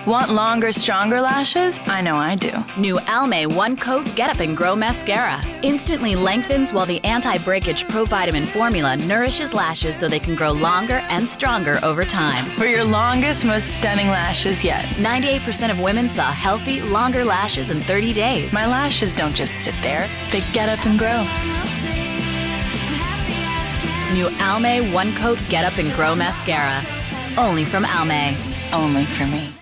Want longer, stronger lashes? I know I do. New Almay One Coat Get Up and Grow Mascara instantly lengthens while the anti-breakage pro-vitamin formula nourishes lashes so they can grow longer and stronger over time. For your longest, most stunning lashes yet. 98% of women saw healthy, longer lashes in 30 days. My lashes don't just sit there, they get up and grow. New Almay One Coat Get Up and Grow Mascara. Only from Almay. Only for me.